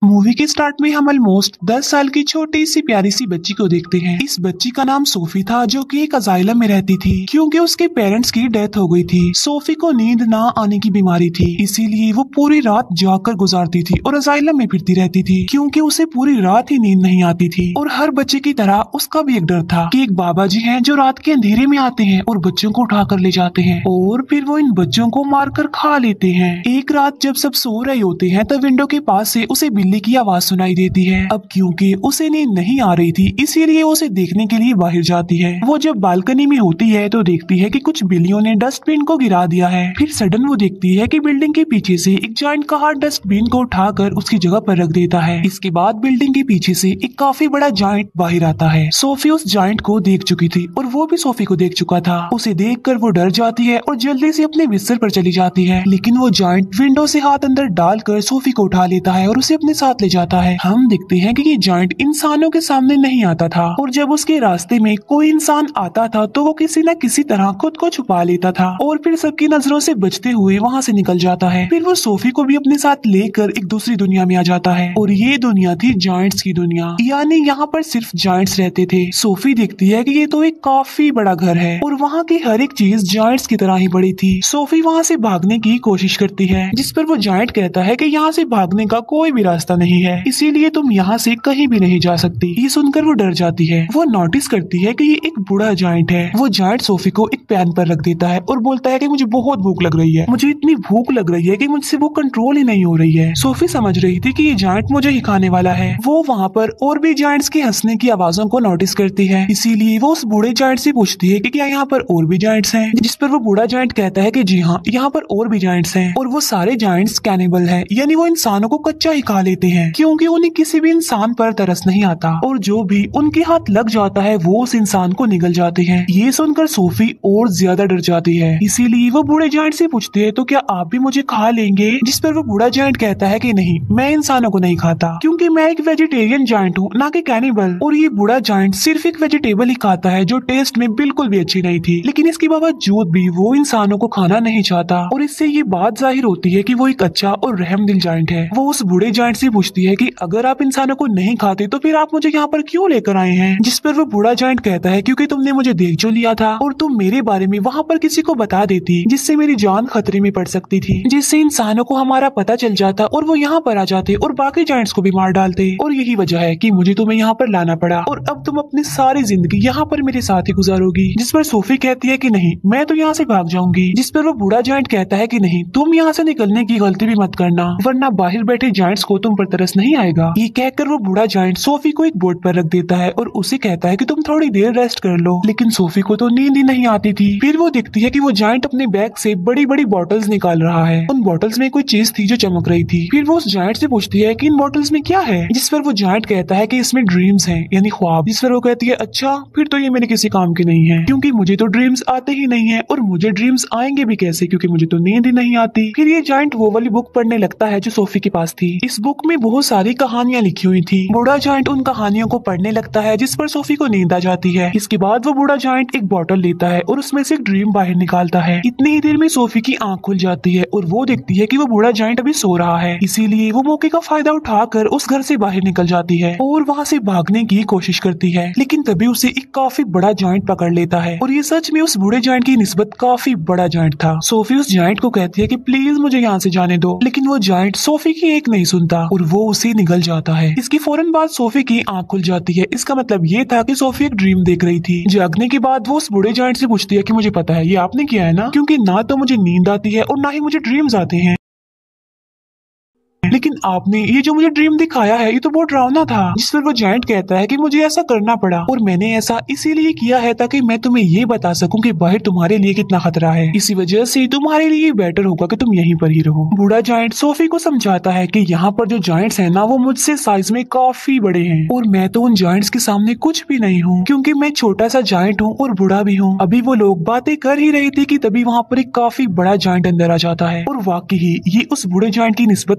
Movie के start में हम ऑलमोस्ट 10 साल की छोटी सी प्यारी सी बच्ची को देखते हैं। इस बच्ची का नाम सोफी था, जो कि एक अजाइलम में रहती थी क्योंकि उसके पेरेंट्स की डेथ हो गई थी। सोफी को नींद ना आने की बीमारी थी, इसीलिए वो पूरी रात जागकर गुजारती थी और अजाइलम में फिरती रहती थी क्योंकि उसे पूरी रात ही नींद नहीं आती थी। और हर बच्चे की तरह उसका भी एक डर था कि एक बाबा जी हैं जो रात के अंधेरे में आते हैं और बच्चों को उठा कर ले जाते हैं और फिर वो इन बच्चों को मारकर खा लेते हैं। एक रात जब सब सो रहे होते हैं तब विंडो के पास से उसे बिल्ली की आवाज सुनाई देती है। अब क्योंकि उसे नींद नहीं आ रही थी, इसीलिए उसे देखने के लिए बाहर जाती है। वो जब बालकनी में होती है तो देखती है कि कुछ बिल्लियों ने डस्टबिन को गिरा दिया है। फिर सडन वो देखती है कि बिल्डिंग के पीछे से एक जायंट कार डस्टबिन को उठाकर उसकी जगह पर रख देता है। इसके बाद बिल्डिंग के पीछे से एक काफी बड़ा जायंट बाहर आता है। सोफी उस जायंट को देख चुकी थी और वो भी सोफी को देख चुका था। उसे देखकर वो डर जाती है और जल्दी से अपने बिस्तर पर चली जाती है, लेकिन वो जायंट विंडो से हाथ अंदर डालकर सोफी को उठा लेता है और उसे अपने साथ ले जाता है। हम देखते हैं कि ये जायंट इंसानों के सामने नहीं आता था और जब उसके रास्ते में कोई इंसान आता था तो वो किसी न किसी तरह खुद को छुपा लेता था और फिर सबकी नजरों से बचते हुए वहाँ से निकल जाता है। फिर वो सोफी को भी अपने साथ लेकर एक दूसरी दुनिया में आ जाता है और ये दुनिया थी जायंट्स की दुनिया, यानी यहाँ पर सिर्फ जायंट्स रहते थे। सोफी देखती है कि ये तो एक काफी बड़ा घर है और वहाँ की हर एक चीज जायंट्स की तरह ही बड़ी थी। सोफी वहाँ से भागने की कोशिश करती है, जिस पर वो जायंट कहता है कि यहाँ से भागने का कोई भी रास्ता नहीं है, इसीलिए तुम यहाँ से कहीं भी नहीं जा सकती। ये सुनकर वो डर जाती है। वो नोटिस करती है कि ये एक बूढ़ा जायंट है। वो जायंट सोफी को एक पैन पर रख देता है और बोलता है कि मुझे बहुत भूख लग रही है, मुझे इतनी भूख लग रही है कि मुझसे वो कंट्रोल ही नहीं हो रही है। सोफी समझ रही थी कि ये जायंट मुझे ही खाने वाला है। वो वहाँ पर और भी जायंट्स की हंसने की आवाजों को नोटिस करती है, इसीलिए वो उस बूढ़े जायंट से पूछती है कि क्या यहाँ पर और भी जायंट्स हैं, जिस पर वो बूढ़ा जायंट कहता है कि जी हाँ, यहाँ पर और भी जायंट्स हैं और वो सारे जायंट्स कैनिबल है, यानी वो इंसानों को कच्चा ही खा लेते हैं क्योंकि उन्हें किसी भी इंसान पर तरस नहीं आता और जो भी उनके हाथ लग जाता है वो उस इंसान को निगल जाते हैं। ये सुनकर सोफी और ज्यादा डर जाती है, इसीलिए वो बूढ़े जायंट से पूछती है तो क्या आप भी मुझे खा लेंगे, जिस पर वो बूढ़ा जायंट कहता है कि नहीं, मैं इंसानों को नहीं खाता क्योंकि मैं एक वेजिटेरियन जायंट हूँ, ना कि कैनिबल। और ये बूढ़ा जायंट सिर्फ एक वेजिटेबल ही खाता है जो टेस्ट में बिल्कुल भी अच्छी नहीं थी, लेकिन इसके बावजूद भी वो इंसानों को खाना नहीं चाहता और इससे ये बात जाहिर होती है कि वो एक अच्छा और रहमदिल जायंट है। वो उस बूढ़े जायंट से पूछती है कि अगर आप इंसानों को नहीं खाते तो फिर आप मुझे यहाँ पर क्यों लेकर आए हैं, जिस पर वो बूढ़ा जायंट कहता है क्योंकि तुमने मुझे देख जो लिया था और तुम मेरे बारे में वहाँ पर किसी को बता देती जिससे मेरी जान खतरे में पड़ सकती थी, जिससे इंसानों को हमारा पता चल जाता और वो यहाँ पर आ जाते और बाकी जायंट्स को भी मार डालते और यही वजह है कि मुझे तुम्हें यहाँ पर लाना पड़ा और अब तुम अपनी सारी जिंदगी यहाँ पर मेरे साथ ही गुजारोगी। जिस पर सोफी कहती है कि नहीं, मैं तो यहाँ से भाग जाऊंगी, जिस पर वो बूढ़ा जायंट कहता है कि नहीं, तुम यहाँ से निकलने की गलती भी मत करना वरना बाहर बैठे जायंट्स को तुम पर तरस नहीं आएगा। ये कहकर वो बूढ़ा जायंट सोफी को एक बोर्ड पर रख देता है और उसे कहता है कि तुम थोड़ी देर रेस्ट कर लो, लेकिन सोफी को तो नींद ही नहीं आती थी। फिर वो देखती है कि वो जायंट अपने बैग से बड़ी बड़ी बॉटल्स निकाल रहा है। उन बॉटल्स में कोई चीज थी जो चमक रही थी। फिर वो उस जायंट से पूछती है कि इन बॉटल्स में क्या है, जिस पर वो जायंट कहता है कि इसमें ड्रीम्स हैं, यानी ख्वाब। जिस पर वो कहती है अच्छा, फिर तो ये मेरे किसी काम के नहीं है क्योंकि मुझे तो ड्रीम्स आते ही नहीं है और मुझे ड्रीम्स आएंगे भी कैसे क्योंकि मुझे तो नींद ही नहीं आती। फिर ये जायंट वो वाली बुक पढ़ने लगता है जो सोफी के पास थी। इस बुक में बहुत सारी कहानियां लिखी हुई थी। बूढ़ा जायंट उन कहानियों को पढ़ने लगता है जिस पर सोफी को नींद आ जाती है। इसके बाद वो बूढ़ा जायंट एक बोतल लेता है और उसमें से एक ड्रीम बाहर निकालता है। इतनी ही देर में सोफी की आंख खुल जाती है और वो देखती है कि वो बूढ़ा जायंट अभी सो रहा है, इसीलिए वो मौके का फायदा उठाकर उस घर से बाहर निकल जाती है और वहाँ से भागने की कोशिश करती है, लेकिन तभी उसे एक काफी बड़ा जायंट पकड़ लेता है और ये सच में उस बूढ़े जायंट की निस्बत काफी बड़ा जायंट था। सोफी उस जायंट को कहती है कि प्लीज मुझे यहाँ से जाने दो, लेकिन वो जायंट सोफी की एक नहीं सुनता और वो उसे निगल जाता है। इसकी फौरन बाद सोफी की आंख खुल जाती है। इसका मतलब ये था कि सोफी एक ड्रीम देख रही थी। जागने के बाद वो उस बूढ़े जायंट से पूछती है कि मुझे पता है ये आपने किया है ना, क्योंकि ना तो मुझे नींद आती है और ना ही मुझे ड्रीम्स आते हैं, लेकिन आपने ये जो मुझे ड्रीम दिखाया है ये तो बहुत डरावना था। जिस पर वो जायंट कहता है कि मुझे ऐसा करना पड़ा और मैंने ऐसा इसीलिए किया है ताकि मैं तुम्हें ये बता सकूं कि बाहर तुम्हारे लिए कितना खतरा है, इसी वजह से तुम्हारे लिए बेटर होगा कि तुम यहीं पर ही रहो। बूढ़ा जायंट सोफी को समझाता है कि यहाँ पर जो जायंट्स हैं ना वो मुझसे साइज में काफी बड़े हैं और मैं तो उन जायंट्स के सामने कुछ भी नहीं हूँ क्योंकि मैं छोटा सा जायंट हूँ और बूढ़ा भी हूँ। अभी वो लोग बातें कर ही रही थी कि तभी वहाँ पर एक काफी बड़ा जायंट अंदर आ जाता है और वाकई ही ये उस बूढ़े जायंट की निस्बत काफी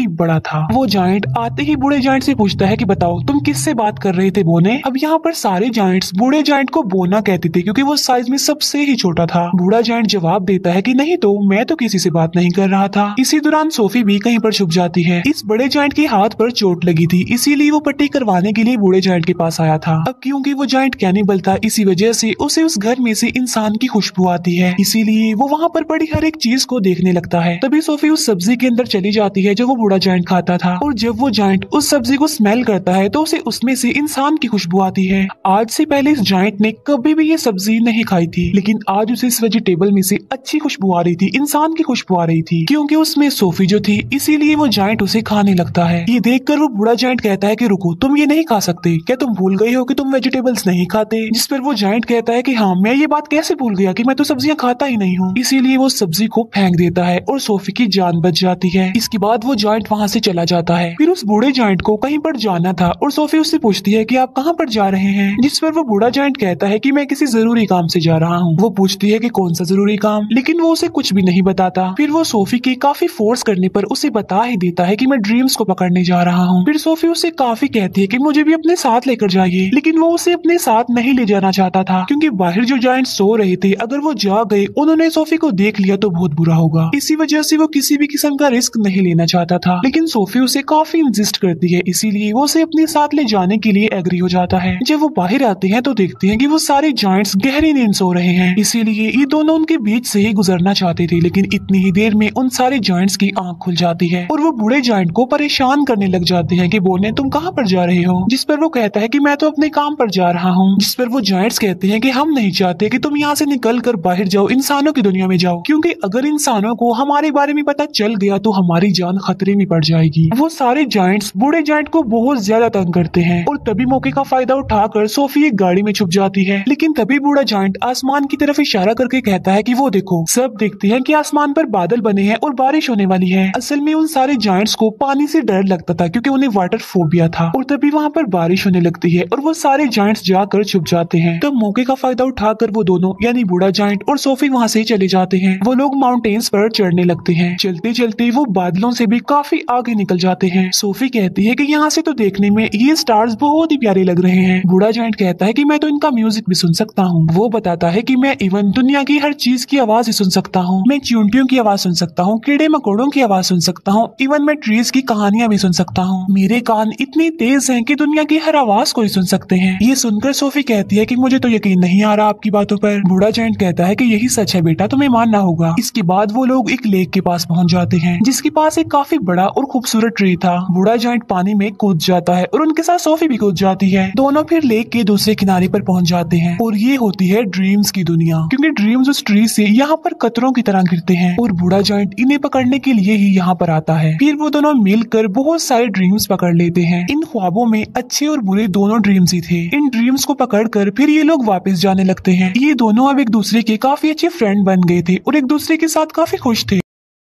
बड़ा था। वो जायंट आते ही बूढ़े जायंट से पूछता है कि बताओ तुम किससे बात कर रहे थे बोने। अब यहाँ पर सारे जायंट्स बूढ़े जायंट को बोना कहते थे क्योंकि वो साइज में सबसे ही छोटा था। बूढ़ा जायंट जवाब देता है कि नहीं तो मैं तो किसी से बात नहीं कर रहा था। इसी दौरान सोफी भी कहीं पर छुप जाती है। इस बड़े जायंट के हाथ पर चोट लगी थी, इसीलिए वो पट्टी करवाने के लिए बूढ़े जायंट के पास आया था। अब क्योंकि वो जायंट कैनिबल था, इसी वजह से उसे उस घर में से इंसान की खुशबू आती है, इसीलिए वो वहाँ पर पड़ी हर एक चीज को देखने लगता है। तभी सोफी उस सब्जी के अंदर चली जाती है जो वो बूढ़ा जायंट खाता था, और जब वो जायंट उस सब्जी को स्मेल करता है तो उसे उसमें से इंसान की खुशबू आती है। आज से पहले इस जायंट ने कभी भी ये सब्जी नहीं खाई थी, लेकिन आज उसे इस वेजिटेबल में से अच्छी खुशबू आ रही थी, इंसान की खुशबू आ रही थी, क्योंकि उसमें सोफी जो थी, इसीलिए वो जायंट उसे खाने लगता है। ये देखकर वो बूढ़ा जायंट कहता है कि रुको, तुम ये नहीं खा सकते, क्या तुम भूल गए हो कि तुम वेजिटेबल्स नहीं खाते। जिस पर वो जायंट कहता है कि हाँ, मैं ये बात कैसे भूल गया कि मैं तो सब्जियां खाता ही नहीं हूँ। इसीलिए वो सब्जी को फेंक देता है और सोफी की जान बच जाती है। इसके बाद वो जायंट वहाँ से चला जाता है। फिर उस बूढ़े जायंट को कहीं पर जाना था और सोफी उससे पूछती है कि आप कहाँ पर जा रहे हैं, जिस पर वो बूढ़ा जायंट कहता है कि मैं किसी जरूरी काम से जा रहा हूँ। वो पूछती है कि कौन सा जरूरी काम, लेकिन वो उसे कुछ भी नहीं बताता। फिर वो सोफी की काफी फोर्स करने पर उसे बता ही देता है कि मैं ड्रीम्स को पकड़ने जा रहा हूँ। फिर सोफी उसे काफी कहती है कि मुझे भी अपने साथ लेकर जाइए, लेकिन वो उसे अपने साथ नहीं ले जाना चाहता था, क्योंकि बाहर जो जायंट सो रहे थे, अगर वो जा गए, उन्होंने सोफी को देख लिया तो बहुत बुरा होगा। इसी वजह से वो किसी भी किस्म का रिस्क नहीं लेना चाहता था, लेकिन सोफी उसे काफी इंसिस्ट करती है, इसीलिए वो उसे अपने साथ ले जाने के लिए एग्री हो जाता है। जब वो बाहर आते हैं तो देखते हैं कि वो सारे जायंट्स गहरी नींद सो रहे हैं, इसीलिए ये दोनों उनके बीच से ही गुजरना चाहते थे, लेकिन इतनी ही देर में उन सारे जायंट्स की आंख खुल जाती है और वो बूढ़े जायंट को परेशान करने लग जाते हैं कि बोले तुम कहाँ पर जा रहे हो, जिस पर वो कहता है कि मैं तो अपने काम पर जा रहा हूँ। जिस पर वो जायंट्स कहते हैं कि हम नहीं चाहते कि तुम यहाँ से निकल कर बाहर जाओ, इंसानों की दुनिया में जाओ, क्योंकि अगर इंसानों को हमारे बारे में पता चल गया तो हमारी जान खतरे में पड़ जाएगी। वो सारे जायंट्स बूढ़े जायंट को बहुत ज्यादा तंग करते हैं और तभी मौके का फायदा उठाकर सोफी एक गाड़ी में छुप जाती है, लेकिन तभी बूढ़ा जायंट आसमान की तरफ इशारा करके कहता है कि वो देखो, सब देखते हैं कि आसमान पर बादल बने हैं और बारिश होने वाली है। असल में उन सारे जायंट्स को पानी से डर लगता था क्योंकि उन्हें वाटर फोबिया था, और तभी वहाँ पर बारिश होने लगती है और वो सारे जायंट्स जाकर छुप जाते हैं। तब मौके का फायदा उठाकर वो दोनों यानी बूढ़ा जायंट और सोफी वहाँ से चले जाते हैं। वो लोग माउंटेन्स पर चढ़ने लगते हैं। चलते चलते वो बादलों से भी काफी आगे निकल जाते हैं। सोफी कहती है कि यहाँ से तो देखने में ये स्टार्स बहुत ही प्यारे लग रहे हैं। बूढ़ा जायंट कहता है कि मैं तो इनका म्यूजिक भी सुन सकता हूँ। वो बताता है कि मैं इवन दुनिया की हर चीज की आवाज ही सुन सकता हूँ। मैं चींटियों की आवाज सुन सकता हूँ, कीड़े मकोड़ों की आवाज सुन सकता हूँ, इवन मैं ट्रीज की कहानियां भी सुन सकता हूँ। मेरे कान इतने तेज हैं कि दुनिया की हर आवाज को ही सुन सकते हैं। ये सुनकर सोफी कहती है कि मुझे तो यकीन नहीं आ रहा आपकी बातों पर। बूढ़ा जायंट कहता है कि यही सच है बेटा, तुम्हें मानना होगा। इसके बाद वो लोग एक लेक के पास पहुंच जाते हैं, जिसके पास एक काफी बड़ा और खूबसूरत ट्री था। बूढ़ा जायंट पानी में कूद जाता है और उनके साथ सोफी भी कूद जाती है। दोनों फिर लेक के दूसरे किनारे पर पहुंच जाते हैं और ये होती है ड्रीम्स की दुनिया, क्योंकि ड्रीम्स उस ट्री से यहाँ पर कतरों की तरह गिरते हैं और बूढ़ा जायंट इन्हें पकड़ने के लिए ही यहाँ पर आता है। फिर वो दोनों मिलकर बहुत सारे ड्रीम्स पकड़ लेते हैं। इन ख्वाबों में अच्छे और बुरे दोनों ड्रीम्स ही थे। इन ड्रीम्स को पकड़कर फिर ये लोग वापस जाने लगते हैं। ये दोनों अब एक दूसरे के काफी अच्छे फ्रेंड बन गए थे और एक दूसरे के साथ काफी खुश थे।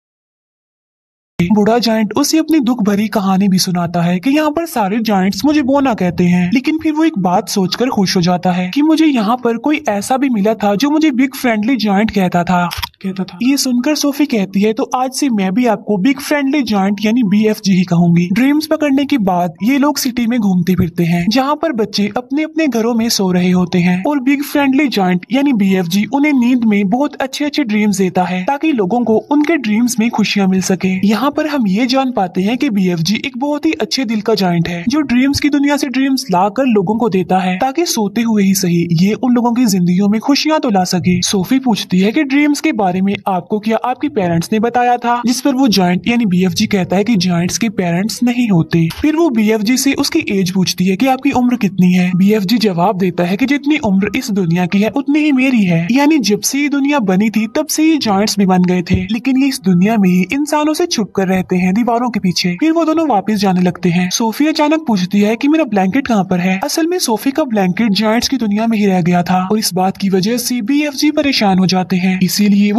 बूढ़ा जायंट उसे अपनी दुख भरी कहानी भी सुनाता है कि यहाँ पर सारे जायंट्स मुझे बोना कहते हैं, लेकिन फिर वो एक बात सोचकर खुश हो जाता है कि मुझे यहाँ पर कोई ऐसा भी मिला था जो मुझे बिग फ्रेंडली जायंट कहता था। ये सुनकर सोफी कहती है तो आज से मैं भी आपको बिग फ्रेंडली जायंट यानी BFG ही कहूंगी। ड्रीम्स पकड़ने के बाद ये लोग सिटी में घूमते फिरते हैं, जहाँ पर बच्चे अपने अपने घरों में सो रहे होते हैं और बिग फ्रेंडली जायंट यानी BFG उन्हें नींद में बहुत अच्छे अच्छे ड्रीम्स देता है ताकि लोगों को उनके ड्रीम्स में खुशियाँ मिल सके। यहाँ पर हम ये जान पाते हैं कि BFG एक बहुत ही अच्छे दिल का जायंट है जो ड्रीम्स की दुनिया से ड्रीम्स लाकर लोगों को देता है ताकि सोते हुए ही सही ये उन लोगों की जिंदगियों में खुशियाँ तो ला सके। सोफी पूछती है कि ड्रीम्स के बारे में आपको क्या आपके पेरेंट्स ने बताया था, जिस पर वो जायंट यानी BFG कहता है कि जायंट्स के पेरेंट्स नहीं होते। फिर वो BFG से उसकी एज पूछती है कि आपकी उम्र कितनी है। BFG जवाब देता है कि जितनी उम्र इस दुनिया की है उतनी ही मेरी है, यानी जब से ये दुनिया बनी थी तब से ये जायंट्स भी बन गए थे, लेकिन ये इस दुनिया में ही इंसानों से छुप कर रहते हैं दीवारों के पीछे। फिर वो दोनों वापस जाने लगते हैं। सोफी अचानक पूछती है कि मेरा ब्लैंकेट कहाँ पर है। असल में सोफी का ब्लैंकेट जायंट्स की दुनिया में ही रह गया था और इस बात की वजह से BFG परेशान हो जाते हैं, इसीलिए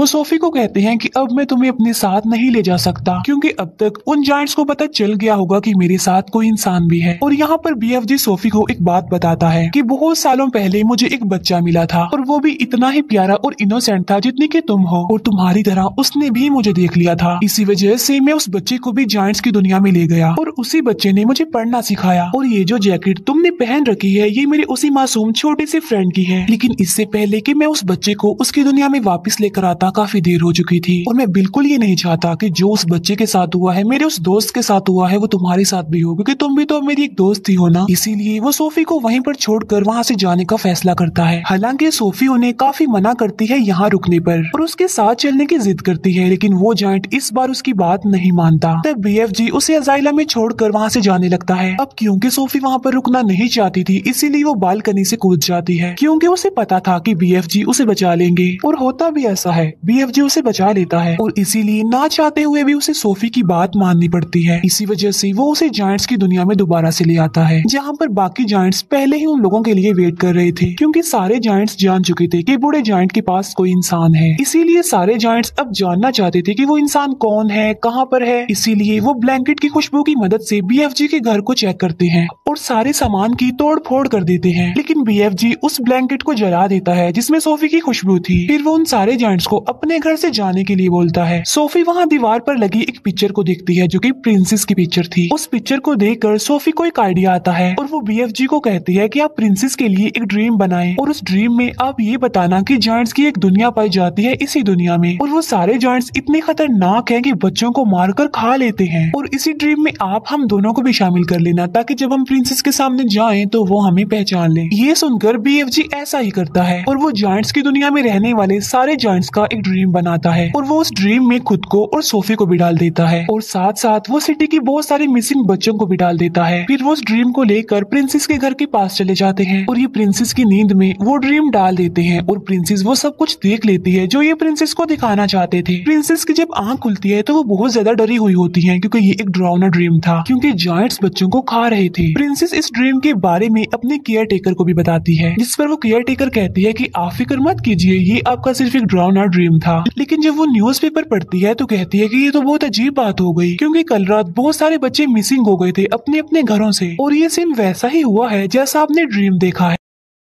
वो सोफी को कहते हैं कि अब मैं तुम्हें अपने साथ नहीं ले जा सकता, क्योंकि अब तक उन जायंट्स को पता चल गया होगा कि मेरे साथ कोई इंसान भी है। और यहाँ पर BFG सोफी को एक बात बताता है कि बहुत सालों पहले मुझे एक बच्चा मिला था और वो भी इतना ही प्यारा और इनोसेंट था जितनी कि तुम हो, और तुम्हारी तरह उसने भी मुझे देख लिया था। इसी वजह से मैं उस बच्चे को भी जायंट्स की दुनिया में ले गया और उसी बच्चे ने मुझे पढ़ना सिखाया। और ये जो जैकेट तुमने पहन रखी है ये मेरे उसी मासूम छोटे से फ्रेंड की है। लेकिन इससे पहले कि मैं उस बच्चे को उसकी दुनिया में वापस लेकर आता काफी देर हो चुकी थी, और मैं बिल्कुल ये नहीं चाहता कि जो उस बच्चे के साथ हुआ है, मेरे उस दोस्त के साथ हुआ है, वो तुम्हारे साथ भी हो, क्योंकि तुम भी तो मेरी एक दोस्त ही हो ना। इसीलिए वो सोफी को वहीं पर छोड़कर वहाँ से जाने का फैसला करता है। हालांकि सोफी उन्हें काफी मना करती है यहाँ रुकने पर और उसके साथ चलने की जिद करती है, लेकिन वो जायंट इस बार उसकी बात नहीं मानता। तब BFG उसे अजाइलम में छोड़कर वहाँ से जाने लगता है। अब क्योंकि सोफी वहाँ पर रुकना नहीं चाहती थी, इसीलिए वो बालकनी से कूद जाती है, क्योंकि उसे पता था कि BFG उसे बचा लेंगे। और होता भी ऐसा है, BFG उसे बचा लेता है और इसीलिए ना चाहते हुए भी उसे सोफी की बात माननी पड़ती है। इसी वजह से वो उसे जायंट्स की दुनिया में दोबारा से ले आता है, जहाँ पर बाकी जायंट्स पहले ही उन लोगों के लिए वेट कर रहे थे, क्योंकि सारे जायंट्स जान चुके थे कि बूढ़े जायंट के पास कोई इंसान है। इसीलिए सारे जायंट्स अब जानना चाहते थे कि वो इंसान कौन है, कहाँ पर है। इसीलिए वो ब्लैंकेट की खुशबू की मदद से BFG के घर को चेक करते हैं और सारे सामान की तोड़ फोड़ कर देते हैं। लेकिन BFG उस ब्लैंकेट को जला देता है जिसमें सोफी की खुशबू थी। फिर वो उन सारे जायंट्स को अपने घर से जाने के लिए बोलता है। सोफी वहाँ दीवार पर लगी एक पिक्चर को देखती है जो कि प्रिंसेस की पिक्चर थी। उस पिक्चर को देखकर सोफी को एक आइडिया आता है और वो BFG को कहती है कि आप प्रिंसेस के लिए एक ड्रीम बनाएं और उस ड्रीम में आप ये बताना कि जायंट्स की एक दुनिया पाई जाती है इसी दुनिया में, और वो सारे जायंट्स इतने खतरनाक हैं कि बच्चों को मारकर खा लेते हैं, और इसी ड्रीम में आप हम दोनों को भी शामिल कर लेना ताकि जब हम प्रिंसेस के सामने जाएं तो वो हमें पहचान ले। ये सुनकर BFG ऐसा ही करता है और वो जायंट्स की दुनिया में रहने वाले सारे जायंट्स का एक ड्रीम बनाता है और वो उस ड्रीम में खुद को और सोफी को भी डाल देता है, और साथ साथ वो सिटी की बहुत सारे मिसिंग बच्चों को भी डाल देता है। फिर वो उस ड्रीम को लेकर प्रिंसेस के घर के पास चले जाते हैं और ये प्रिंसेस की नींद में वो ड्रीम डाल देते हैं और प्रिंसेस वो सब कुछ देख लेती है जो ये प्रिंसेस को दिखाना चाहते थे। प्रिंसेस की जब आंख खुलती है तो वो बहुत ज्यादा डरी हुई होती है, क्योंकि ये एक डरावना ड्रीम था, क्योंकि जायंट्स बच्चों को खा रहे थे। प्रिंसेस इस ड्रीम के बारे में अपने केयर टेकर को भी बताती है, जिस पर वो केयर टेकर कहती है कि आप फिक्र मत कीजिए, ये आपका सिर्फ एक डरावना ड्रीम था। लेकिन जब वो न्यूज़पेपर पढ़ती है तो कहती है कि ये तो बहुत अजीब बात हो गई, क्योंकि कल रात बहुत सारे बच्चे मिसिंग हो गए थे अपने अपने घरों से, और ये सीन वैसा ही हुआ है जैसा आपने ड्रीम देखा है।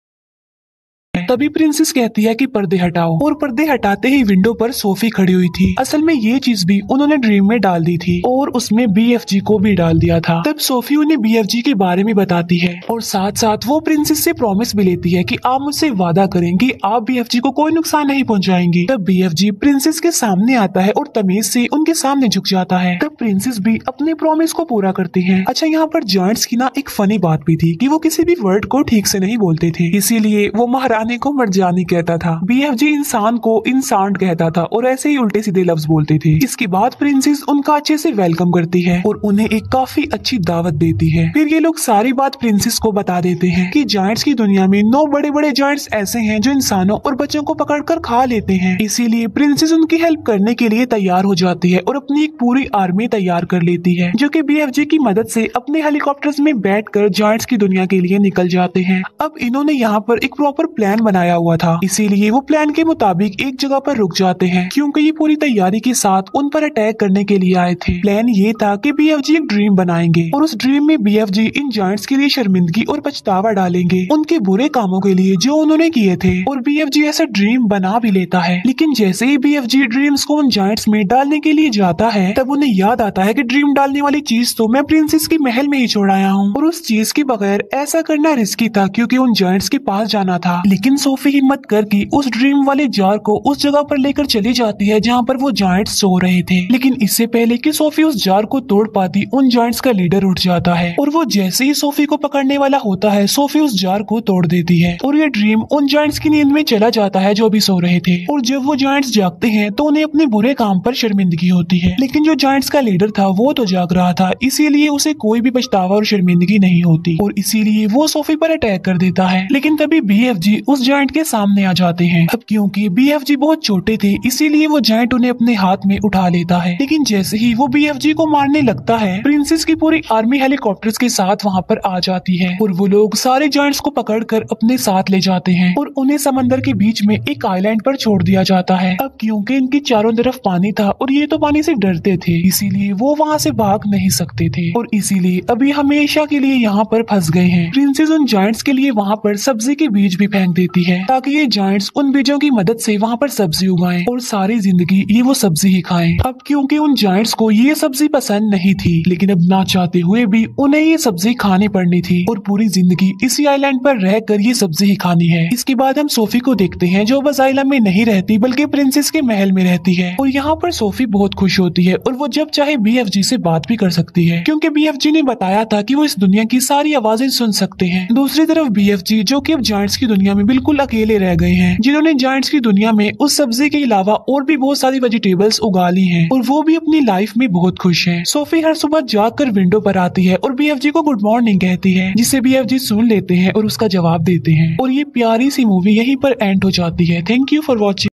तभी प्रिंसेस कहती है कि पर्दे हटाओ, और पर्दे हटाते ही विंडो पर सोफी खड़ी हुई थी। असल में ये चीज भी उन्होंने ड्रीम में डाल दी थी और उसमें BFG को भी डाल दिया था। तब सोफी उन्हें BFG के बारे में बताती है और साथ साथ वो प्रिंसेस से प्रॉमिस भी लेती है कि आप मुझसे वादा करेंगे आप BFG को कोई नुकसान नहीं पहुंचाएंगी। तब BFG प्रिंसेस के सामने आता है और तमीज से उनके सामने झुक जाता है। तब प्रिंसेस भी अपने प्रॉमिस को पूरा करती है। अच्छा, यहाँ पर जायंट्स की ना एक फनी बात भी थी कि वो किसी भी वर्ड को ठीक से नहीं बोलते थे, इसीलिए वो महारानी को मर्जानी कहता था, BFG इंसान को इंसान कहता था और ऐसे ही उल्टे सीधे लफ्ज बोलते थे। इसके बाद प्रिंसेस उनका अच्छे से वेलकम करती है और उन्हें एक काफी अच्छी दावत देती है। फिर ये लोग सारी बात प्रिंसेस को बता देते हैं कि जायंट्स की दुनिया में 9 बड़े बड़े जायंट्स ऐसे हैं जो इंसानों और बच्चों को पकड़कर खा लेते हैं। इसीलिए प्रिंसेस उनकी हेल्प करने के लिए तैयार हो जाती है और अपनी एक पूरी आर्मी तैयार कर लेती है, जो कि BFG की मदद से अपने हेलीकॉप्टर्स में बैठकर जायंट्स की दुनिया के लिए निकल जाते हैं। अब इन्होंने यहाँ पर एक प्रॉपर प्लान बनाया हुआ था, इसीलिए वो प्लान के मुताबिक एक जगह पर रुक जाते हैं, क्योंकि ये पूरी तैयारी के साथ उन पर अटैक करने के लिए आए थे। प्लान ये था कि BFG एक ड्रीम बनाएंगे और उस ड्रीम में BFG इन जायंट्स के लिए शर्मिंदगी और पछतावा डालेंगे उनके बुरे कामों के लिए जो उन्होंने किए थे, और BFG ऐसा ड्रीम बना भी लेता है। लेकिन जैसे ही BFG ड्रीम्स को उन जायंट्स में डालने के लिए जाता है, तब उन्हें याद आता है कि ड्रीम डालने वाली चीज तो मैं प्रिंसेस के महल में ही छोड़ आया हूँ, और उस चीज के बगैर ऐसा करना रिस्की था क्योंकि उन जायंट्स के पास जाना था। लेकिन सोफी हिम्मत करके उस ड्रीम वाले जार को उस जगह पर लेकर चली जाती है जहाँ पर वो जायंट्स सो रहे थे। लेकिन इससे पहले कि सोफी उस जार को तोड़ पाती, उन जायंट्स का लीडर उठ जाता है और वो जैसे ही सोफी को पकड़ने वाला होता है, सोफी उस जार को तोड़ देती है और ये ड्रीम उन जायंट्स की नींद में चला जाता है जो अभी सो रहे थे। और जब वो जायंट्स जागते हैं तो उन्हें अपने बुरे काम पर शर्मिंदगी होती है, लेकिन जो जायंट्स का लीडर था वो तो जाग रहा था, इसीलिए उसे कोई भी पछतावा और शर्मिंदगी नहीं होती और इसीलिए वो सोफी पर अटैक कर देता है। लेकिन तभी BFG उस उस जायंट के सामने आ जाते हैं। अब क्योंकि BFG बहुत छोटे थे इसीलिए वो जायंट उन्हें अपने हाथ में उठा लेता है, लेकिन जैसे ही वो BFG को मारने लगता है प्रिंसेस की पूरी आर्मी हेलीकॉप्टर्स के साथ वहाँ पर आ जाती है और वो लोग सारे जायंट्स को पकड़कर अपने साथ ले जाते हैं और उन्हें समंदर के बीच में एक आइलैंड पर छोड़ दिया जाता है। अब क्योंकि इनके चारों तरफ पानी था और ये तो पानी से डरते थे इसीलिए वो वहाँ से भाग नहीं सकते थे और इसीलिए अभी हमेशा के लिए यहाँ पर फंस गए हैं। प्रिंसेस उन जायंट्स के लिए वहाँ पर सब्जी के बीज भी फेंक देती है ताकि ये जायंट्स उन बीजों की मदद से वहाँ पर सब्जी उगाएं और सारी जिंदगी ये वो सब्जी ही खाएं। अब क्योंकि उन जायंट्स को ये सब्जी पसंद नहीं थी लेकिन अब ना चाहते हुए भी उन्हें ये सब्जी खानी पड़नी थी और पूरी जिंदगी इसी आइलैंड पर रहकर ये सब्जी ही खानी है। इसके बाद हम सोफी को देखते हैं जो बस आइलैंड में नहीं रहती बल्कि प्रिंसेस के महल में रहती है और यहाँ पर सोफी बहुत खुश होती है और वो जब चाहे BFG से बात भी कर सकती है क्योंकि BFG ने बताया था कि वो इस दुनिया की सारी आवाजें सुन सकते हैं। दूसरी तरफ BFG जो कि अब जायंट्स की दुनिया में बिल्कुल अकेले रह गए हैं जिन्होंने जायंट्स की दुनिया में उस सब्जी के अलावा और भी बहुत सारी वेजिटेबल्स उगा ली हैं और वो भी अपनी लाइफ में बहुत खुश है। सोफी हर सुबह जाकर विंडो पर आती है और BFG को गुड मॉर्निंग कहती है जिसे BFG सुन लेते हैं और उसका जवाब देते हैं और ये प्यारी सी मूवी यहीं पर एंड हो जाती है। Thank you for watching.